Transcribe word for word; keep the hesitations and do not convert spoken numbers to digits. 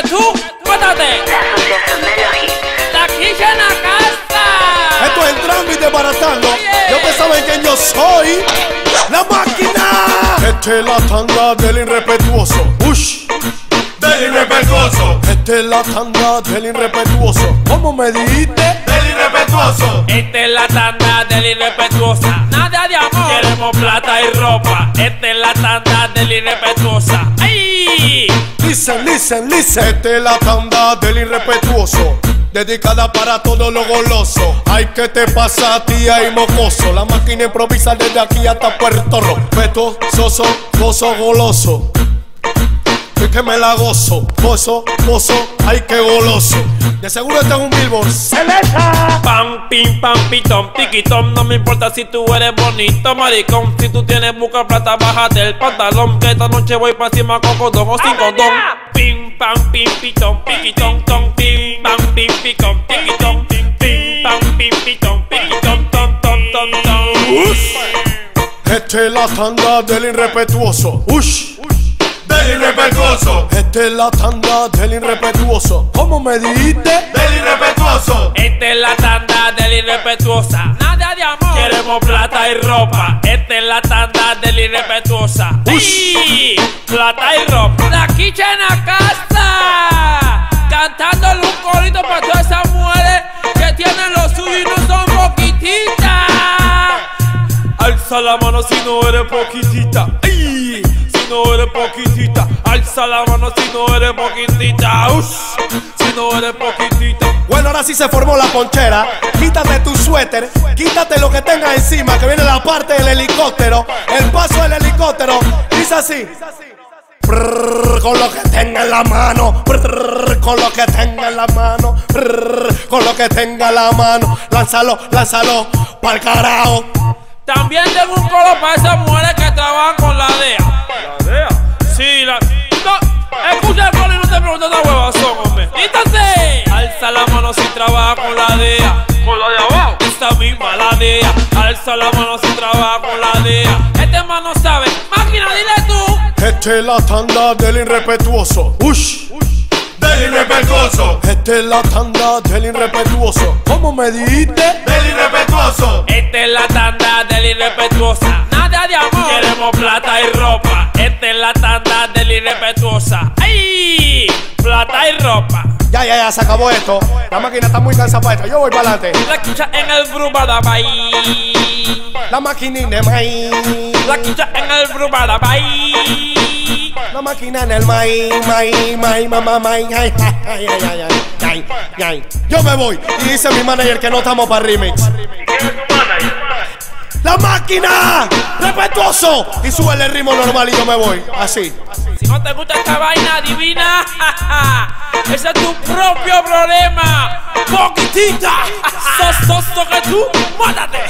que tú, mátate. La quilla en la casa. Esto es entrando y desbaratando. Yo que saben quién yo soy. La máquina. Esta es la tanda del irrespetuoso. Ush. Del irrespetuoso. Esta es la tanda del irrespetuoso. ¿Cómo me dijiste? Del irrespetuoso. Esta es la tanda del irrespetuosa. Nada de amor. Queremos plata y ropa. Esta es la tanda del irrespetuosa. ¡Ay! Listen, listen, listen. Esta es la tanda del irrespetuoso. Dedicada para todo lo goloso. Ay, ¿qué te pasa a ti ahí, mocoso? La máquina improvisa desde aquí hasta Puerto Rico. Peto, soso, gozo, goloso. Y que me la gozo, gozo, gozo, ay que goloso. De seguro este es un billboard. ¡Celeta! Pam, pim, pam, pitón, piquitón. No me importa si tú eres bonito, maricón. Si tú tienes buca plata, bájate el pantalón. Que esta noche voy pa' encima con condón o sin condón. Pim, pam, pim, pitón, piquitón, ton, pim, pam, pim, picón, piquitón, pim, pam, pim, pitón, piquitón, ton, ton, ton, ton. Esta es la tanda del irrespetuoso. Ush. Del irrespetuoso. Esta es la tanda del irrespetuoso. ¿Cómo me dijiste? Del irrespetuoso. Esta es la tanda del irrespetuosa. Nada de amor. Queremos plata y ropa. Esta es la tanda del irrespetuosa. ¡Ay! Plata y ropa. La quicha en la casa. Cantándole un corito para todas esas mujeres que tienen lo suyo y no son poquititas. Alza la mano si no eres poquitita. ¡Ay! Si no eres poquitita, alza la mano si no eres poquitita. Ush, si no eres poquitita. Bueno, ahora sí se formó la ponchera. Quítate tu suéter, quítate lo que tengas encima, que viene la parte del helicóptero. El paso del helicóptero dice así. Brrr, con lo que tenga en la mano, brrr, con lo que tenga en la mano, brrr, con lo que tenga en la mano. Lánzalo, lánzalo, pa'l carajo. También tengo un coro para esas mujeres que trabajan con la D E A. ¿La D E A? Sí, la... No, escucha el coro y no te preguntes de huevas son, hombre. ¡Quítate! Alza la mano si trabaja con la D E A. ¿Con la de abajo? Esta misma, la D E A. Alza la mano si trabaja con la D E A. Este man no sabe. Máquina, dile tú. Esta es la tanda del irrespetuoso. Ush. Del irrespetuoso. Esta es la tanda del irrespetuoso. ¿Cómo me dijiste? Del irrespetuoso. Esta es la tanda del irrespetuosa. Nada de amor. Queremos plata y ropa. Esta es la tanda del irrespetuosa. ¡Ay! Plata y ropa. Ya, ya, ya, se acabó esto. La máquina está muy cansada para esto. Yo voy para adelante. La quicha en el Brubadabay. La máquina en el maíz. La quicha en el Brubadabay. La máquina en el maíz, maíz, maíz, mamá, maíz. Ay, ay, ay, ay, ay, ay, ay. Yo me voy. Y dice mi manager que no estamos para remix. ¿Y quién es tu manager? ¡La máquina! ¡Respetuoso! Y sube el ritmo normal y yo me voy. Así. Si no te gusta esta vaina divina, ese es tu propio problema. Poquitita. Sos, sos, que tú, mátate.